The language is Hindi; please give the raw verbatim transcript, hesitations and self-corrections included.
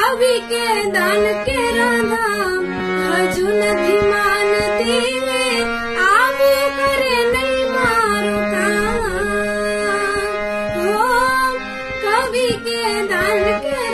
कवि के दान के राधा हजू नथी मानती वे आवू करे नहीं मारू काम हो कवि के दान के